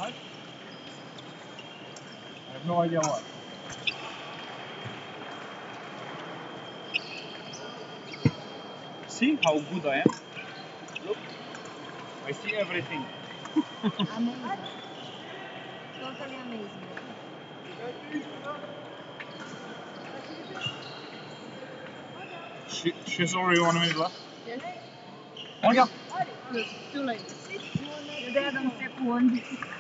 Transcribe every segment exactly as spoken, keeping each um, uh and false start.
I have no idea why. See how good I am? Look, I see everything. Amazing. Totally amazing. She, she's already one minute left. Yes. Olha! Too late. sedam sekundi.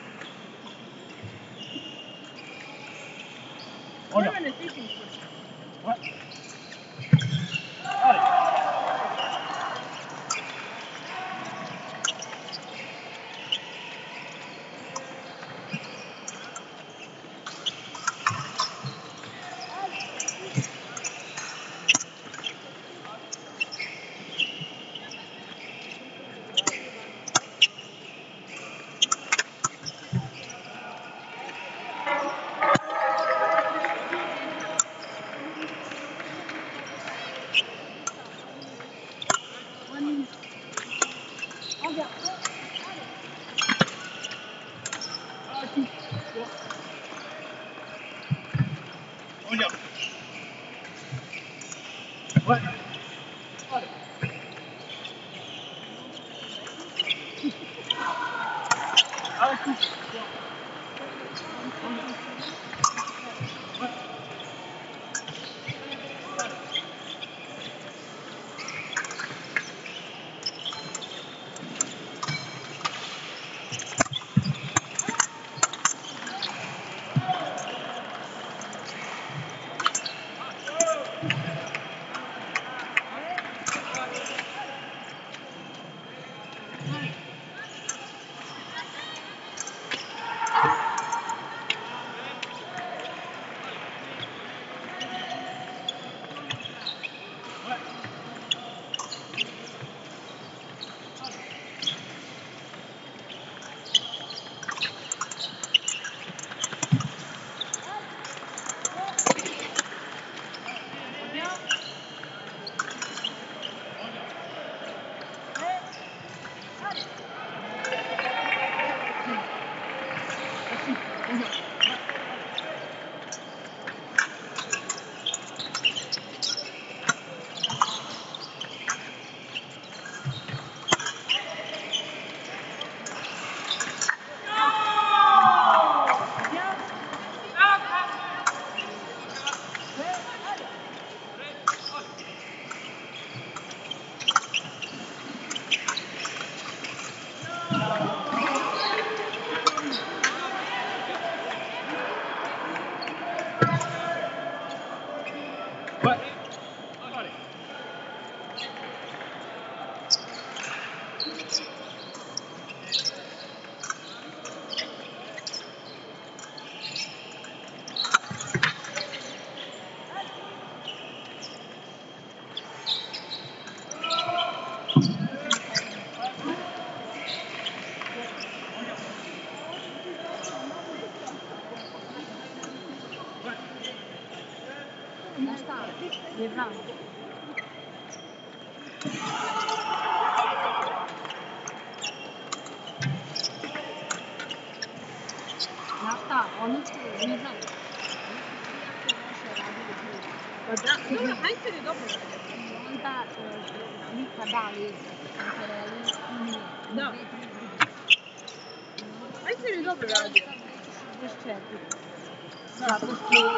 Olha! What? Olha! What? What? Znaš šta? Je znam. Znaš šta? Oni su, ne znam. Pa da, dobro, Heinzer je dobro radio. I onda Lika da Liza, Kantarelli i nije. Da. Dve, tri druge. Heinzer je dobro radio. šezdeset četiri. Zato što...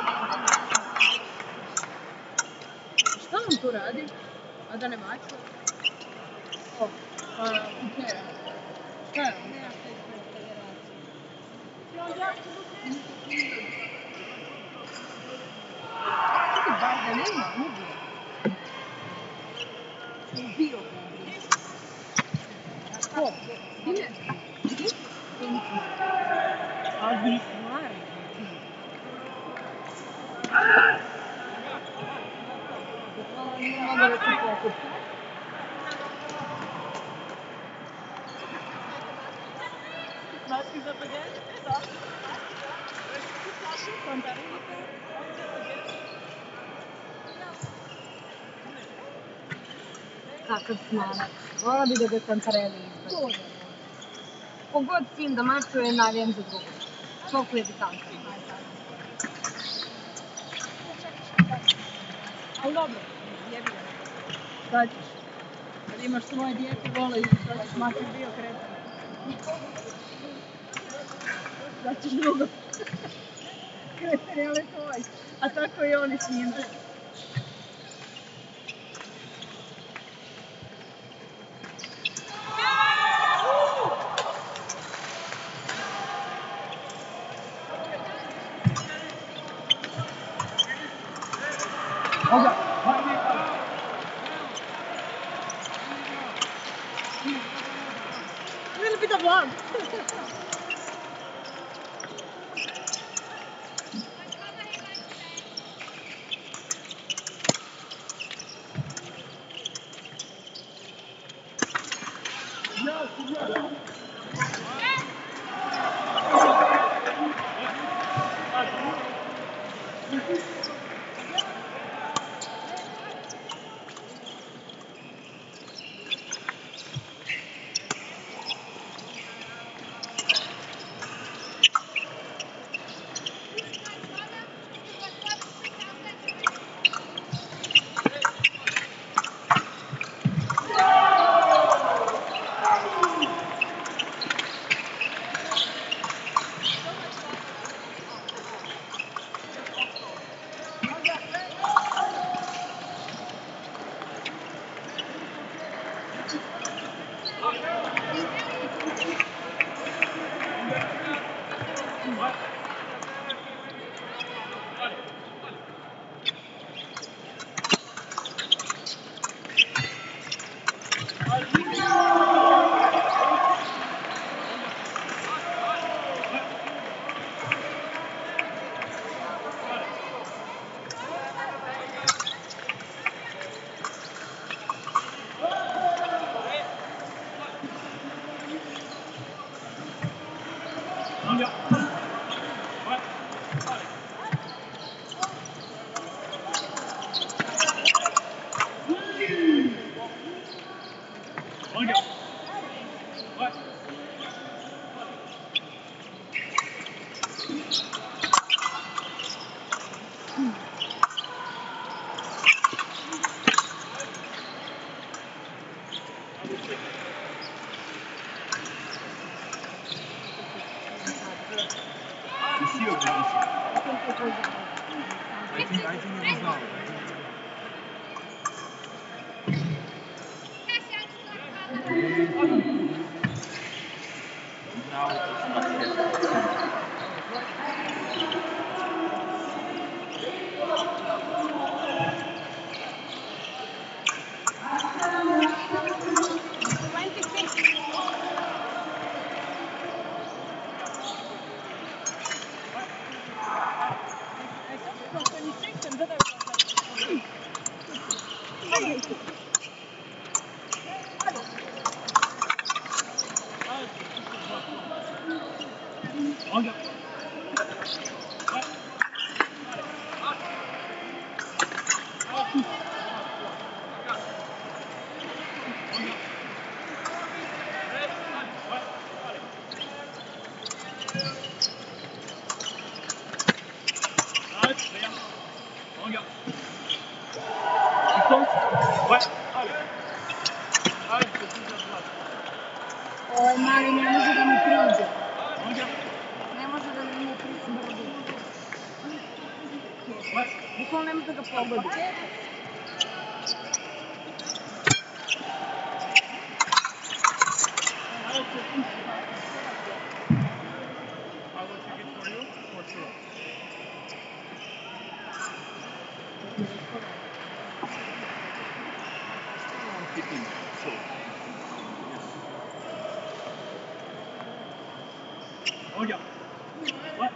Šta on tu radi? A da ne mačka? O, a, Ikea. Šta je on? Nešto iz federacije. Čekaj, baš da nema, ubio. Ubio ga je. Ko? Ime? Ali stvarno. Bukvalno nije mogao da se pokupi. Mački za paganje? Da. Kantarelli. Kakav smanac. Vola bi da ga Kantarelli izbaci. Koliko god s tim da mačuje, navijam za drugo. Toliko je bitanka. Ali dobro, jebi ga. Šta ćeš? Kad imaš svoje dijete, vole i šta ćeš, makar bio kretan. Šta ćeš drugo? Kretan je li tvoj, a tako i oni s njim. Really bit of vlog. You see or did you see? I think, I think it was out. Now it's not Ovaj mali ne može da mu priđe. Ne može da mu priđe. Bukvalno ne može da ga pogodi. Oh yeah. What?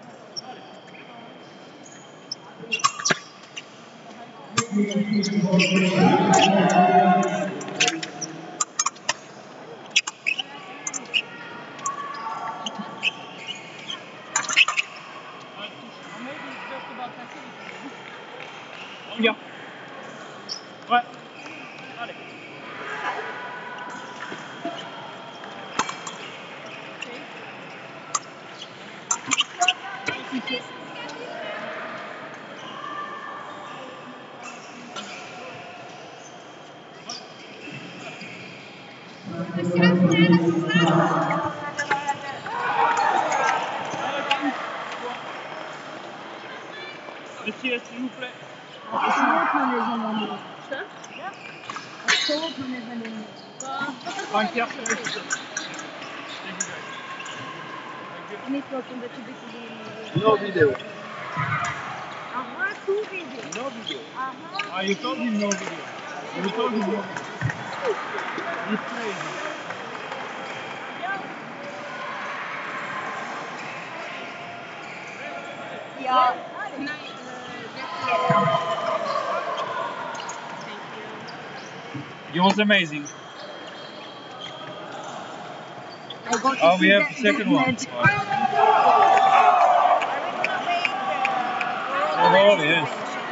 Yeah. What? Got it. Čiće. Monsieur, s'il vous plaît. Apsolutno nezanimljivo. Šta? Apsolutno nezanimljivo. One person. Thank you, guys. Mislila sam da će biti zanimljivo. No video. Aha, tu vidim. No video. Aha. Ah, you told him no video. You told him no video. You crazy. Ja. Can I uh, get Thank you. It was amazing. I got to Oh, we see have the- the second the one. match. Oh, yes.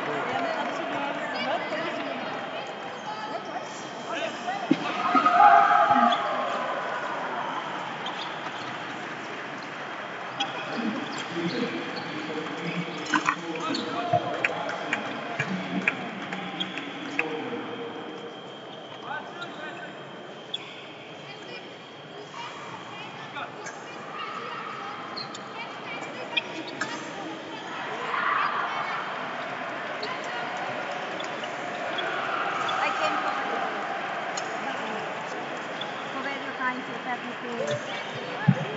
I came for very kind to have me to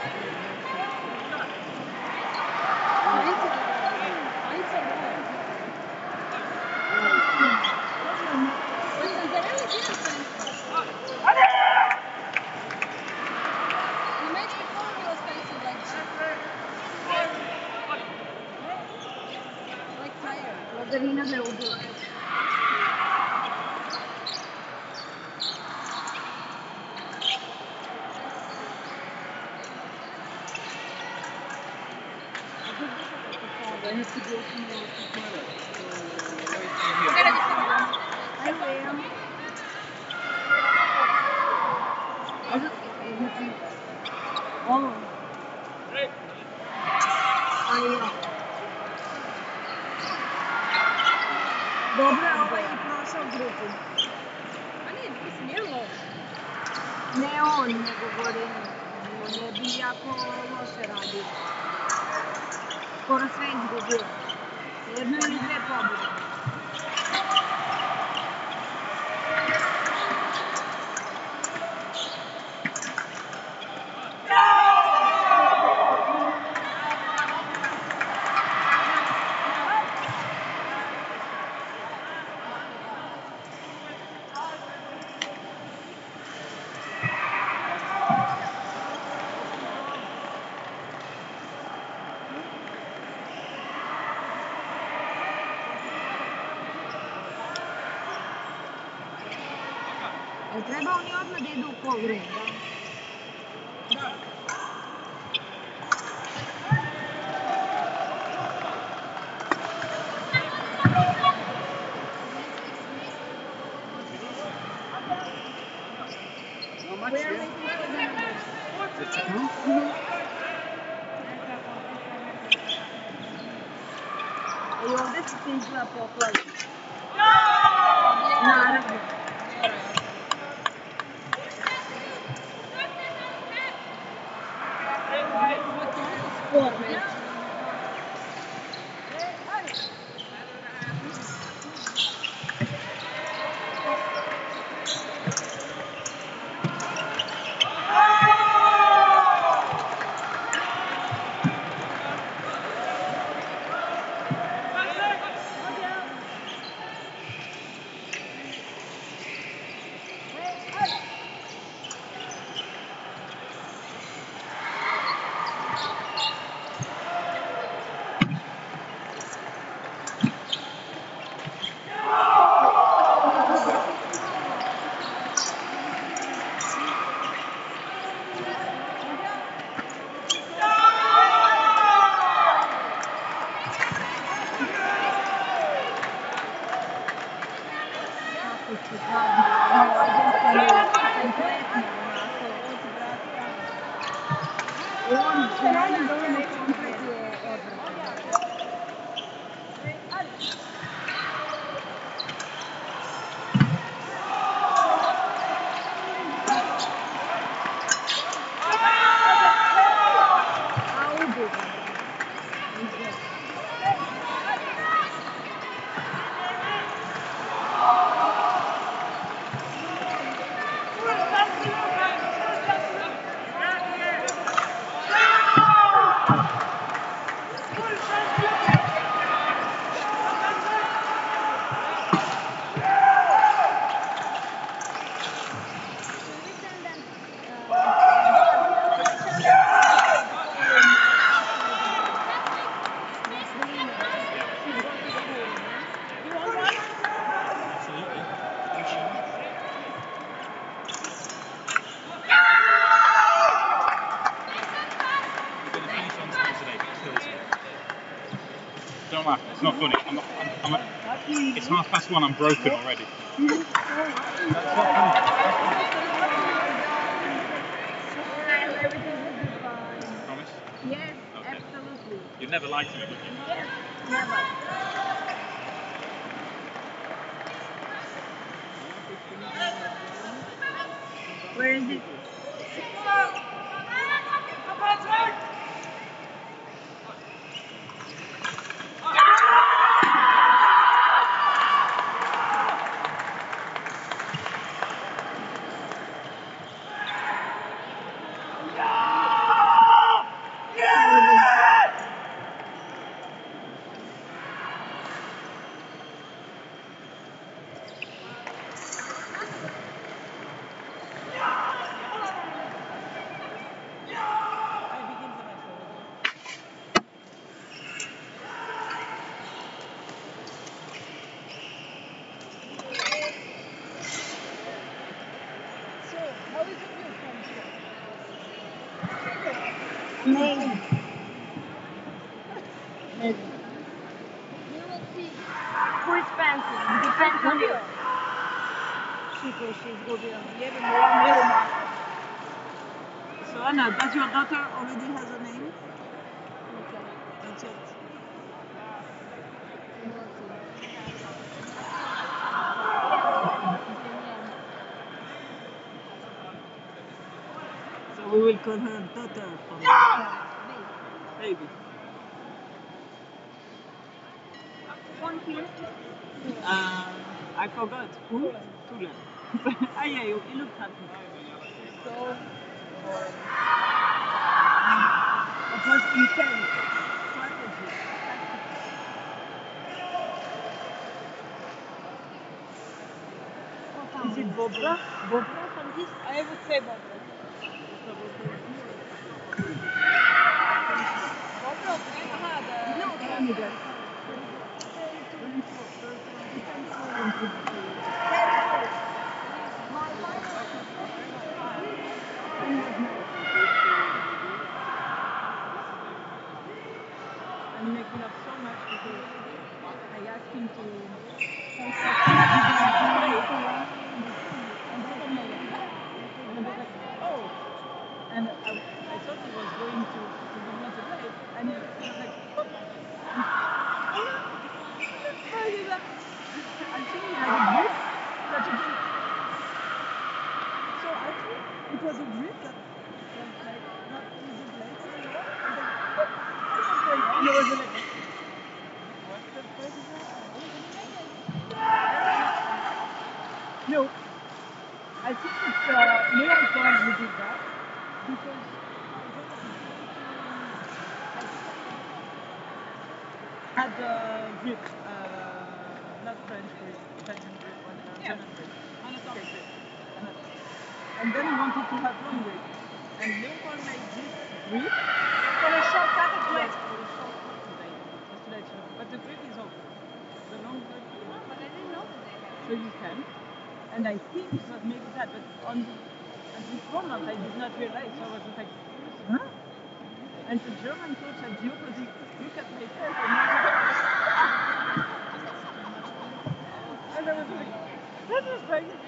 Vladavina me ubila. I have to go to Canada. I will. Oh. A ja. Dobro je ovaj i prošao grupu. A nije, mislim, je loš. Ne on, nego govorim, on je bi jako loše radio. Skoro sve izgubio. Jednu ili dve pobjede. Jel treba oni odmah da idu u call-room, da? Da. How much? We are waiting for the numbers. Mhm. I ovdje su se izgleda poplavi. Naravno. Spor već. On, želim da on komplet je Don't laugh, it's not funny. I'm not, I'm, I'm a, it's half past one, I'm broken already. That's not funny. Promise? Yes, Okay. absolutely. You'd never lied to me, would you? Yes, never. Where is it? Maybe. Maybe. We will see. Who is fancy? Depends on you. Chico, she's going to be on the other one. So Anna, does your daughter already has a name? Okay. Not yet. We will see. So we will call her daughter from Yeah, baby. One here. Uh, I forgot. Who? Tula. Ah yeah, you, you look happy. so It was intense. Strategy. Is it Bobra? Bobra from this? I would say Bobra. Bobra? Aha, the... No, tell me that. And he make me laugh so much because I asked him to contact me and he said no yet. And I was like, oh. And I, I thought he was going to, he would not play. And he, he was like, oh. I think he had a grip that he didn't. So I think it was a grip that was like not with his legs anymore. And then, and there was a like, what the fuck is that? No, I think it's uh, Leon Paul who did that because had the grip, uh, not French grip, Italian grip, but uh, German grip, anatomic grip. And then he wanted to have long grip. And Leon Paul made this grip for a short paddle blade. For a short paddle blade, just to let you know. But the grip is off. The long grip is off. But I didn't know that. So you can. And I think it was maybe that, but on the, at this moment I did not realize, so I was just like, huh? And the German coach at the opposite looked at my face and I was like, and I was like, what the fuck?